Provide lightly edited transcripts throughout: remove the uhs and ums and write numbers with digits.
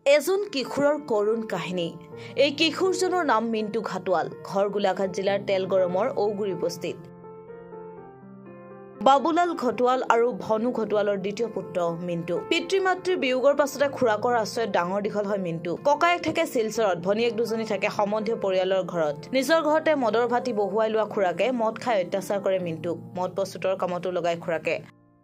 এজন কিশোৰৰ কৰুণ কাহিনী। এই কিশোৰজনৰ নাম মিণ্টু ঘাটোৱাল। ঘৰ গোলাঘাট জিলাৰ তেলগৰমৰ ঔগুৰি বস্তিত। বাবুলাল ঘটোৱাল আৰু ভনু ঘটোৱালৰ দ্বিতীয় পুত্ৰ মিণ্টু। পিতৃ মাতৃৰ বিয়োগৰ পাছতে খুৰাকৰ আশ্ৰয়ত ডাঙৰ দীঘল হয় মিণ্টু। ককায়েক থাকে শিলচৰত, ভনীয়েক দুজনী থাকে সম্বন্ধীয় পৰিয়ালৰ ঘৰত। নিজৰ ঘৰতে মদৰ ভাটি বহুৱাই লোৱা খুৰাকে মদ খাই অত্যাচাৰ কৰে মিণ্টুক। মদ প্ৰস্তুতৰ কামতো লগাই খুৰাকে।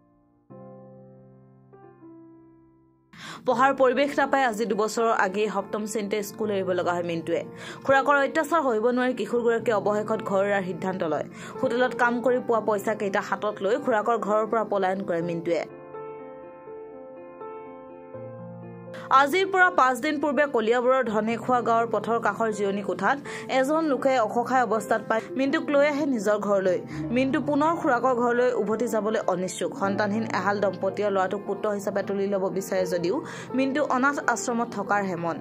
পঢ়াৰ পৰিৱেশ নাপাই আজি 2 বছৰৰ আগেয়ে 7ম শ্ৰেণীতে স্কুল এৰিব লগা হয় মিণ্টুৱে। খুৰাকৰ অত্যাচাৰ সহিব নোৱাৰি কিশোৰগৰাকীয়ে অৱশেষত ঘৰ এৰাৰ সিদ্ধান্ত লয়। হোটেলত কাম কৰি পোৱা পইচা কেইটা হাতত লৈ খুৰাকৰ ঘৰৰ পৰা পলায়ন কৰে মিণ্টুৱে। আজিৰ পৰা 5 দিন পূৰ্বে কলিয়াবৰৰ ধনেখোৱা গাঁৱৰ পথৰ কাষৰ জিৰণি কোঠাত এজন লোকে অসহায় অৱস্থাত পাই মিণ্টুক লৈ আহে নিজৰ ঘৰলৈ। মিণ্টু পুনৰ খুৰাকৰ ঘৰলৈ উভতি যাবলৈ অনিচ্ছুক। সন্তানহীন এহাল দম্পতীয়ে ল'ৰাটোক পুত্ৰ হিচাপে তুলি ল'ব বিচাৰে যদিও মিণ্টু অনাথ আশ্ৰমত থকাৰ হেমন।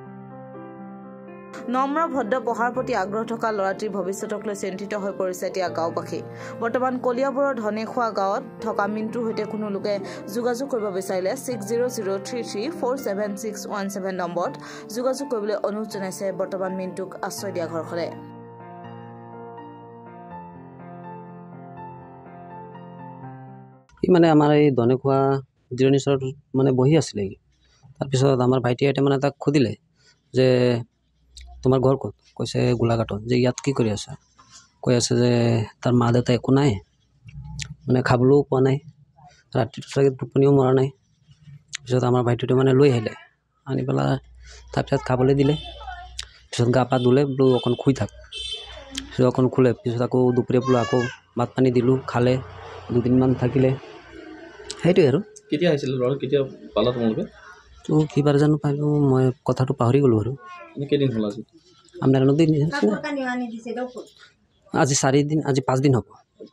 নম্ৰ ভদ্ৰ পঢ়াৰ প্ৰতি আগ্ৰহ থকা ল'ৰাটিৰ ভৱিষ্যতক লৈ চিন্তিত হৈ পৰিছে এতিয়া গাঁওবাসী। বৰ্তমান কলিয়াবৰৰ ধনেখোৱা গাঁৱত থকা মিণ্টুৰ সৈতে কোনো লোকে যোগাযোগ কৰিব বিচাৰিলে 6003347617 নম্বৰত যোগাযোগ কৰিবলৈ অনুৰোধ জনাইছে বৰ্তমান মিণ্টুক আশ্ৰয় দিয়া ঘৰখনে। মানে আমাৰ এই ধনেখোৱা জিৰণি চৰত মানে বহি আছিলে। তাৰপিছত আমাৰ ভাইটি এটা মানে তাক সুধিলে যে তোমাৰ ঘৰ ক'ত? কৈছে গোলাঘাটত। যে ইয়াত কি কৰি আছা? কৈ আছে যে তাৰ মা দেউতা একো নাই, মানে খাবলৈও পোৱা নাই, ৰাতিটো চাগে টোপনিও মৰা নাই। পিছত আমাৰ ভাইটিটো মানে লৈ আহিলে, আনি পেলাই তাৰপিছত খাবলৈ দিলে। পিছত গা পা ধুলে, বোলো অকণ শুই থাক। পিছত অকণ শুলে। পিছত আকৌ দুপৰীয়া বোলো আকৌ ভাত পানী দিলোঁ, খালে, 2 দিনমান থাকিলে। সেইটোৱে আৰু। কেতিয়া আহিছিলে ল'ৰা? কেতিয়া পালা তোমালোকে? তো কিবাৰ জানো পালোঁ, মই কথাটো পাহৰি গ'লোঁ আৰু। কেইদিন হ'ল আজি? আপোনাৰ নদী আজি 4 দিন, আজি 5 দিন হ'ব।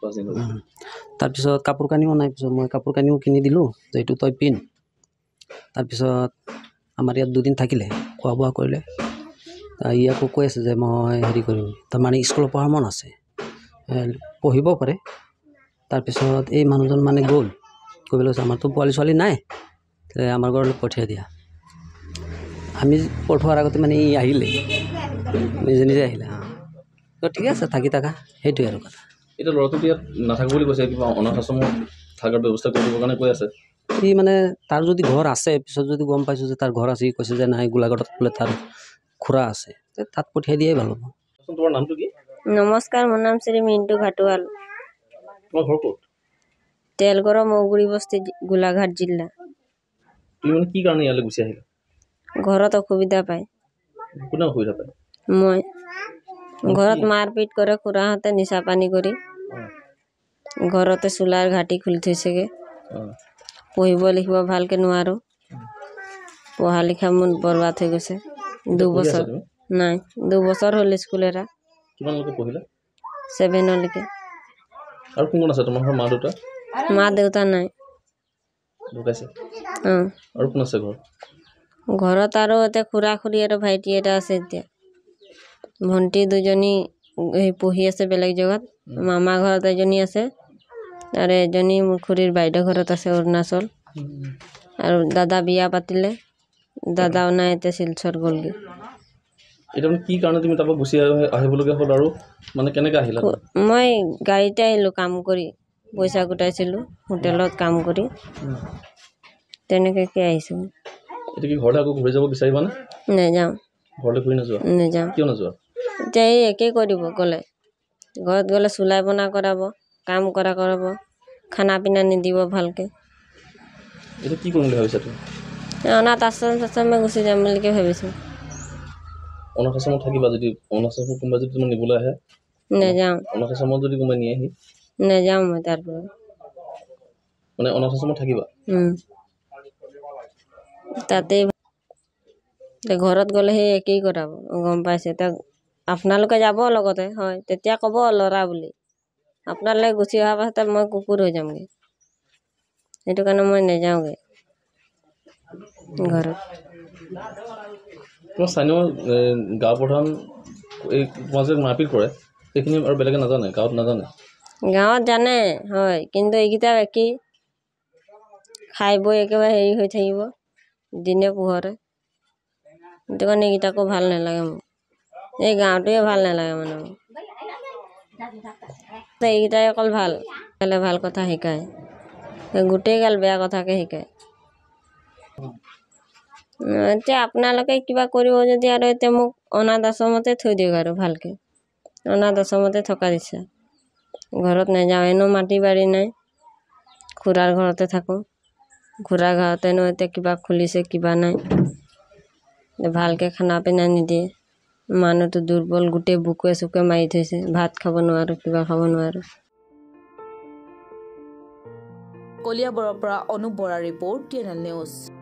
তাৰপিছত কাপোৰ কানিও নাই। পিছত মই কাপোৰ কানিও কিনি দিলোঁ যে এইটো তই পিন্ধ। তাৰপিছত আমাৰ ইয়াত 2 দিন থাকিলে, খোৱা বোৱা কৰিলে। ই আকৌ কৈ আছে যে মই হেৰি কৰিম, তাৰমানে স্কুলত পঢ়াৰ মন আছে, পঢ়িব পাৰে। তাৰপিছত এই মানুহজন মানে গ'ল, কৈ পেলাই কৈছে আমাৰতো পোৱালি ছোৱালী নাই, আমাৰ ঘৰলৈ পঠিয়াই দিয়া। আমি পঠোৱাৰ আগতে মানে ই আহিলে, নিজে নিজে আহিলে। তো ঠিক আছে, থাকি থাকা, সেইটোৱে আৰু কথা। এতিয়া ল'ৰাটো ইয়াত নাথাকো বুলি কৈছে, কিবা অনাথ আশ্ৰমত থকাৰ ব্যৱস্থা কৰিবৰ কাৰণে কৈ আছে। ই মানে তাৰ যদি ঘৰ আছে, পিছত যদি গম পাইছোঁ যে তাৰ ঘৰ আছে, ই কৈছে যে নাই গোলাঘাটত বোলে তাৰ খুৰা আছে, তাত পঠিয়াই দিয়াই ভাল হ'ব। তোমাৰ নামটো কি? নমস্কাৰ, মোৰ নাম শ্ৰী মিণ্টু ঘাটোৱাল। তোমাৰ ঘৰ ক'ত? তেলগৰম ঔগুৰি বস্তি, গোলাঘাট জিলা। তুমি মানে কি কাৰণে ইয়ালৈ গুচি আহিলা? ঘৰত অসুবিধা পায়। কোনে অসুবিধা পায়? মই ঘৰত মাৰপিট কৰে খুৰাহঁতে, নিচা পানী কৰি। ঘৰতে চোলাৰ ঘাটি খুলি থৈছেগে। পঢ়িব লিখিব ভালকৈ নোৱাৰোঁ। পঢ়া লিখা মোৰ বৰবাদ হৈ গৈছে। 2 বছৰ নাই, 2 বছৰ হ'ল স্কুল এৰা। কিমানলৈকে পঢ়িলা? 7লৈকে। আৰু কোন কোন আছে তোমাৰ ঘৰৰ? মা দেউতা? মা দেউতা নাই, ঢুকাইছে। অঁ। আৰু কোন আছে ঘৰত? ঘৰত আৰু এতিয়া খুৰা খুৰী আৰু ভাইটি এটা আছে। এতিয়া ভণ্টি 2জনী পঢ়ি আছে বেলেগ জেগাত। মামা ঘৰত এজনী আছে, আৰু এজনী মোৰ খুৰীৰ বাইদেউ ঘৰত আছে অৰুণাচল। আৰু দাদা বিয়া পাতিলে, দাদাও নাই, এতিয়া শিলচৰ গ'লগৈ। এতিয়া মানে কি কাৰণে তুমি তাৰপৰা গুচি আহিবলগীয়া হ'ল, আৰু মানে কেনেকৈ আহিলা? মই গাড়ীতে আহিলোঁ, কাম কৰি পইচা গোটাইছিলোঁ হোটেলত কাম কৰি, তেনেকৈ আহিছোঁ। এতিয়া কি ঘৰলৈ আকৌ ঘূৰি যাব বিচাৰিবানে? নাযাওঁ। ঘৰলৈ ঘূৰি নোযোৱা? নাযাওঁ। কিয় নোযোৱা? এতিয়া এই একেই কৰিব গ'লে। ঘৰত গ'লে চুলাই বনা কৰাব, কাম কৰাব, খানা পিনা নিদিব ভালকৈ। এতিয়া কি কৰিম বুলি ভাবিছা তুমি? অনাথ আশ্ৰমে গুচি যাম বুলিকৈ ভাবিছোঁ। অনাথ আশ্ৰমত থাকিবা? যদি অনাথ আশ্ৰমত কোনোবাই যদি তোমাক নিবলৈ আহে? নাযাওঁ। অনাথ আশ্ৰমত যদি কোনোবাই নিয়েহি? নাযাওঁ মই তাৰ পৰা। মানে অনাথ আশ্ৰমত থাকিবা? তাতেই ঘৰত গ'লে সেই একেই কৰাব, গম পাইছে। এতিয়া আপোনালোকে যাব লগতে, হয়, তেতিয়া ক'ব ল'ৰা বুলি। আপোনালোকে গুচি অহাৰ পাছতে মই কুকুৰ হৈ যামগৈ। সেইটো কাৰণে মই নাযাওঁগৈ ঘৰত। তোমাৰ স্থানীয় গাঁও প্ৰধান এই তোমাক যে মাৰপিট কৰে, সেইখিনি আৰু বেলেগে নাজানে? গাঁৱত নাজানে? গাঁৱত জানে, হয়, কিন্তু এইকেইটা একেই, খাই বৈ একেবাৰে হেৰি হৈ থাকিব দিনে পোহৰে। সেইটো কাৰণে এইকেইটাকো ভাল নালাগে মোক এই গাঁৱটোৱে ভাল নালাগে মানে মোক এইকেইটাই অকল ভাল ভাল কথা শিকায় গোটেইগাল বেয়া কথাকে শিকায় এতিয়া আপোনালোকে কিবা কৰিব যদি আৰু এতিয়া মোক অনাথ আশ্ৰমতে থৈ দিয়ক আৰু ভালকৈ অনাথ আশ্ৰমতে থকা দিছে ঘৰত নাযাওঁ এনেও মাটি বাৰী নাই খুৰাৰ ঘৰতে থাকোঁ খুৰাৰ ঘৰতেনো এতিয়া কিবা খুলিছে কিবা নাই ভালকৈ খানা পিনা নিদিয়ে মানুহটো দুৰ্বল গোটেই বুকুৱে চুকুৱে মাৰি থৈছে ভাত খাব নোৱাৰোঁ কিবা খাব নোৱাৰোঁ কলিয়াবৰৰ পৰা অনুপ বৰাৰ ৰিপৰ্ট TNL নিউজ